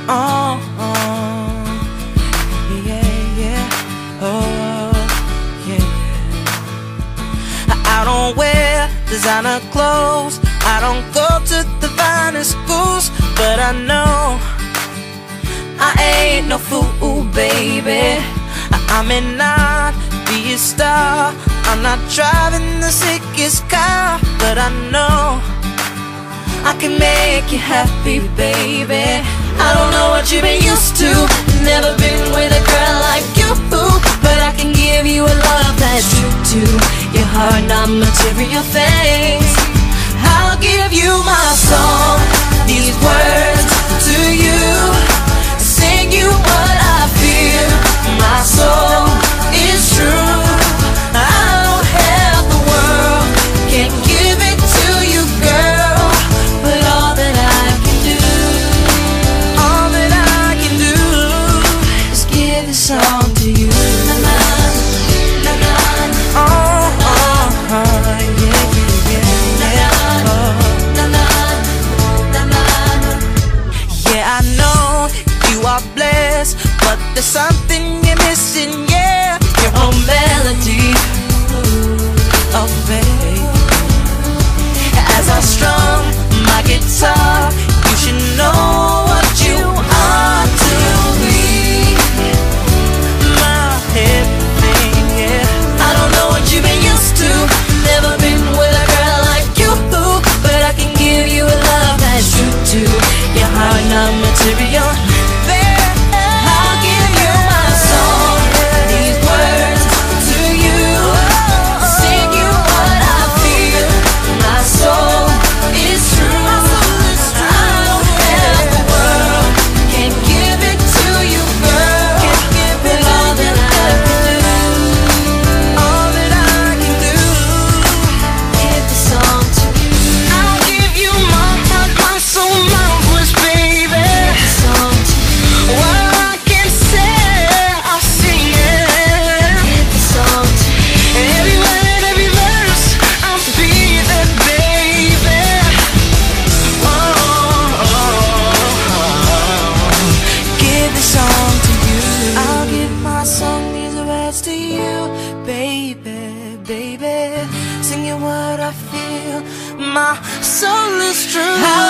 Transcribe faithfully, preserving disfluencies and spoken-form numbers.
Oh, oh, yeah, yeah, oh, yeah. I don't wear designer clothes, I don't go to the finest schools, but I know I ain't no fool, baby. I may not be a star, I'm not driving the sickest car, but I know I can make you happy, baby. I don't know what you've been used to, never been with a girl like you, but I can give you a love that's true to your heart, not material things. I'll give you my song, these words to you, sing you what I feel. My soul is true, I don't have the world, can't give it to you, girl, but all that I can do, all that I can do is give this song to you. Na na, na na, oh, oh, oh, yeah, yeah, yeah, oh. Na na, na na, yeah, I know you are blessed, but there's something you're missing, yeah, your own melody, oh baby. As I strum my guitar, you should know what you are to me, my everything, yeah. I don't know what you've been used to, never been with a girl like you, but I can give you a love that's true to your heart, not material. I'll give you my song, these words to you, sing you what I feel. My soul is true, I don't have the world, can't give it to you, girl, but all that I can do, all that I can do, give the song to you. I'll give you my heart, my soul, my voice, baby. Give the song to you. What I can say, I'll sing it. Give the song to you. Every word, every verse, I'll be there, baby. Oh, oh, oh. Give the song to you. I'll give my song, these words to you, baby, baby. Sing it what I feel. My soul is true.